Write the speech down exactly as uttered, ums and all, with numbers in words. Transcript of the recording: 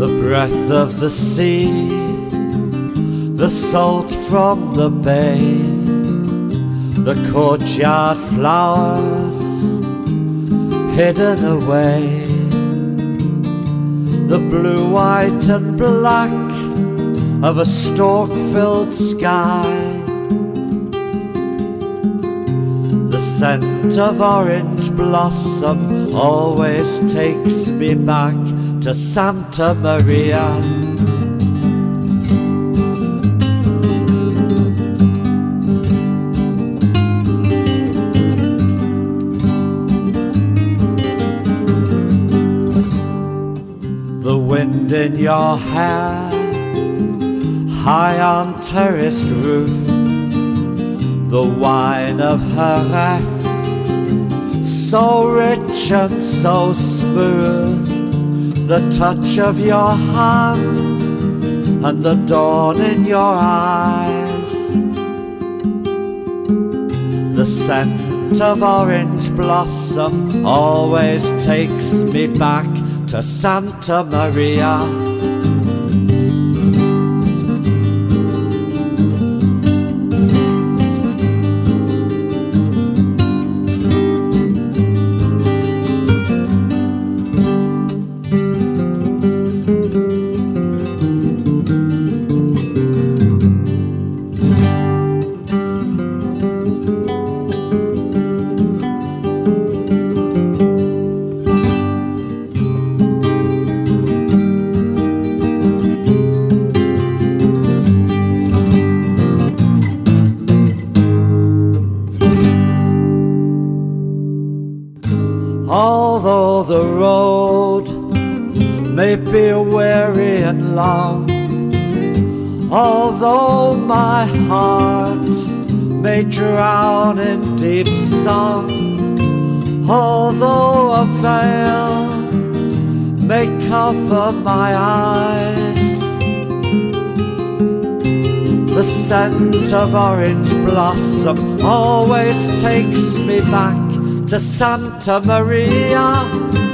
The breath of the sea, the salt from the bay, the courtyard flowers hidden away, the blue, white and black of a stork-filled sky, the scent of orange blossom always takes me back to Santa Maria. The wind in your hair, high on terraced roof, the wine of her wrath, so rich and so smooth, the touch of your hand and the dawn in your eyes, the scent of orange blossom always takes me back to Santa Maria. Although the road may be weary and long, although my heart may drown in deep song, although a veil may cover my eyes, the scent of orange blossom always takes me back to Santa Maria.